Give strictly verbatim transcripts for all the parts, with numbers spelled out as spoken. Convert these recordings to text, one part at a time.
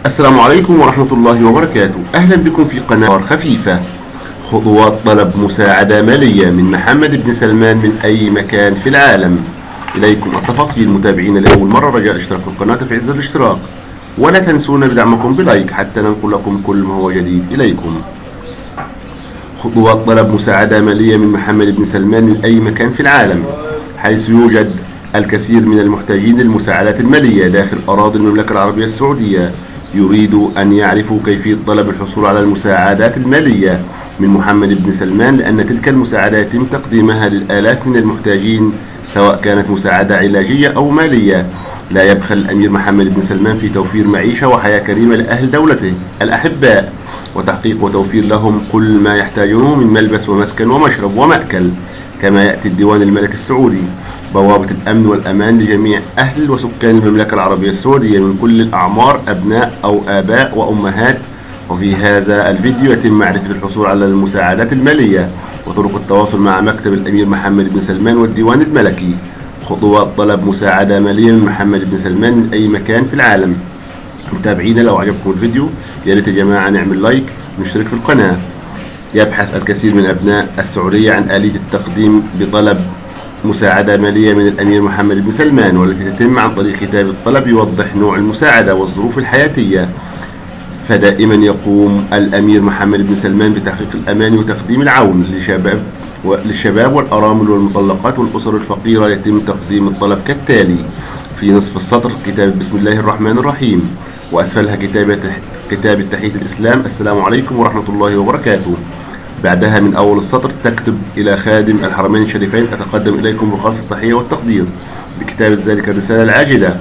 السلام عليكم ورحمة الله وبركاته. أهلا بكم في قناة خفيفة. خطوات طلب مساعدة مالية من محمد بن سلمان من أي مكان في العالم. إليكم التفاصيل. متابعين لأول مرة رجاء الاشتراك في القناة وتفعيل زر الاشتراك، ولا تنسونا بدعمكم بلايك حتى ننقل لكم كل ما هو جديد إليكم. خطوات طلب مساعدة مالية من محمد بن سلمان من أي مكان في العالم، حيث يوجد الكثير من المحتاجين للمساعدات المالية داخل أراضي المملكة العربية السعودية يريدوا أن يعرفوا كيفية طلب الحصول على المساعدات المالية من محمد بن سلمان، لأن تلك المساعدات يتم تقديمها للآلاف من المحتاجين سواء كانت مساعدة علاجية أو مالية. لا يبخل الأمير محمد بن سلمان في توفير معيشة وحياة كريمة لأهل دولته الأحباء، وتحقيق وتوفير لهم كل ما يحتاجونه من ملبس ومسكن ومشرب ومأكل. كما يأتي الديوان الملكي السعودي بوابة الأمن والأمان لجميع أهل وسكان المملكة العربية السعودية من كل الأعمار، أبناء أو آباء وأمهات. وفي هذا الفيديو يتم معرفة الحصول على المساعدات المالية وطرق التواصل مع مكتب الأمير محمد بن سلمان والديوان الملكي. خطوات طلب مساعدة مالية من محمد بن سلمان من أي مكان في العالم. متابعينا، لو عجبكم الفيديو يا ريت يا جماعة نعمل لايك ونشترك في القناة. يبحث الكثير من أبناء السعودية عن آلية التقديم بطلب مساعدة مالية من الأمير محمد بن سلمان، والتي تتم عن طريق كتاب الطلب يوضح نوع المساعدة والظروف الحياتية. فدائما يقوم الأمير محمد بن سلمان بتحقيق الأمان وتقديم العون للشباب للشباب والأرامل والمطلقات والأسر الفقيرة. يتم تقديم الطلب كالتالي: في نصف السطر كتاب بسم الله الرحمن الرحيم، وأسفلها كتابة كتاب تحية الإسلام السلام عليكم ورحمة الله وبركاته. بعدها من أول السطر تكتب: إلى خادم الحرمين الشريفين أتقدم إليكم بخالص التحية والتقدير بكتابة ذلك الرسالة العاجلة.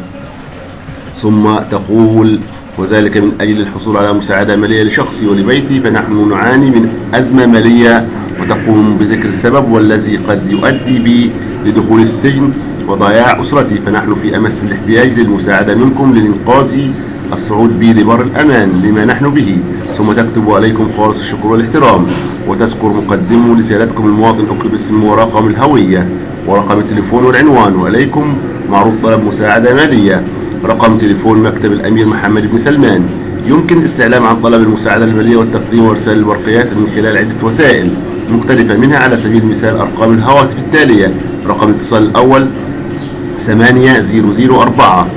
ثم تقول: وذلك من أجل الحصول على مساعدة مالية لشخصي ولبيتي، فنحن نعاني من أزمة مالية. وتقوم بذكر السبب والذي قد يؤدي بي لدخول السجن وضياع أسرتي، فنحن في أمس الاحتياج للمساعدة منكم لإنقاذ الصعود بي لبر الأمان لما نحن به. ثم تكتب: عليكم خالص الشكر والاحترام، وتذكر مقدمه لسيادتكم المواطن اكتب اسم ورقم الهوية ورقم التليفون والعنوان، وعليكم معروض طلب مساعدة مالية. رقم تليفون مكتب الأمير محمد بن سلمان. يمكن الاستعلام عن طلب المساعدة المالية والتقديم وإرسال البرقيات من خلال عدة وسائل مختلفة، منها على سبيل المثال أرقام الهواتف التالية: رقم الاتصال الأول ثمانية صفر صفر أربعة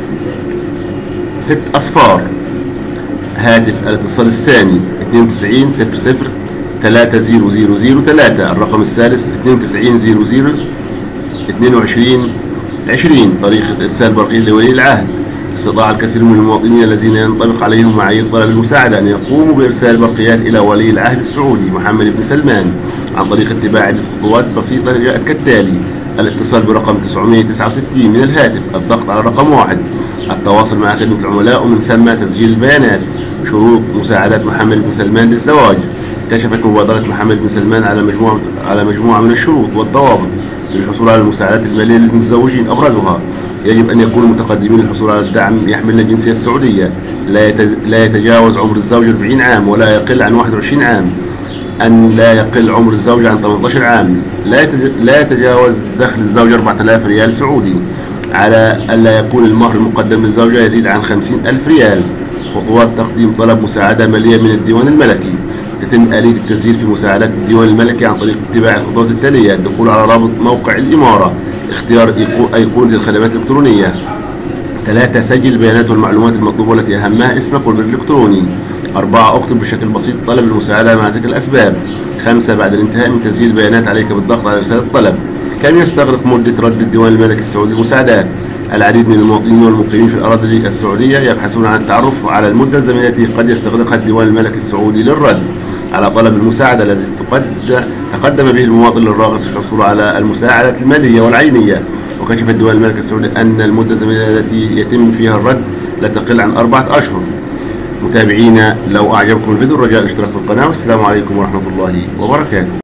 ست أصفار. هاتف الاتصال الثاني اثنين وتسعين صفر صفر ثلاثة صفر صفر صفر ثلاثة. الرقم الثالث اثنين وتسعين صفر صفر اثنين وعشرين عشرين. طريقة إرسال برقية لولي العهد: استطاع الكثير من المواطنين الذين ينطبق عليهم معايير طلب المساعدة أن يقوموا بإرسال برقيات إلى ولي العهد السعودي محمد بن سلمان عن طريق اتباع عدة خطوات بسيطة جاءت كالتالي: الاتصال برقم تسعمائة وتسعة وستين من الهاتف، الضغط على رقم واحد، التواصل مع خدمة العملاء ومن ثم تسجيل البيانات. شروط مساعدات محمد بن سلمان للزواج: كشفت مبادرة محمد بن سلمان على مجموعة على مجموعة من الشروط والضوابط للحصول على المساعدات المالية للمتزوجين. أبرزها: يجب أن يكون المتقدمين للحصول على الدعم يحملن الجنسية السعودية، لا يتجاوز عمر الزوج أربعين عام ولا يقل عن واحد وعشرين عام، أن لا يقل عمر الزوج عن ثمانية عشر عام، لا يتجاوز دخل الزوج أربعة آلاف ريال سعودي، على ألا يكون المهر المقدم للزوجة يزيد عن خمسين ألف ريال. خطوات تقديم طلب مساعدة مالية من الديوان الملكي: تتم آلية التسجيل في مساعدات الديوان الملكي عن طريق اتباع الخطوات التالية: الدخول على رابط موقع الإمارة، اختيار أيقونة الخدمات الإلكترونية. ثلاثة سجل البيانات والمعلومات المطلوبة والتي أهمها اسمك والبريد الإلكتروني. أربعة اكتب بشكل بسيط طلب المساعدة مع ذكر الأسباب. خمسة بعد الانتهاء من تسجيل البيانات عليك بالضغط على رسالة الطلب. كم يستغرق مدة رد الديوان الملكي السعودي للمساعدات؟ العديد من المواطنين والمقيمين في الأراضي السعودية يبحثون عن التعرف على المدة الزمنية التي قد يستغرقها الديوان الملكي السعودي للرد على طلب المساعدة الذي تقدم به المواطن للراغب في الحصول على المساعدة المالية والعينية. وكشف الديوان الملكي السعودي أن المدة الزمنية التي يتم فيها الرد لا تقل عن أربعة أشهر. متابعينا، لو أعجبكم الفيديو رجاء الاشتراك في القناة، والسلام عليكم ورحمة الله وبركاته.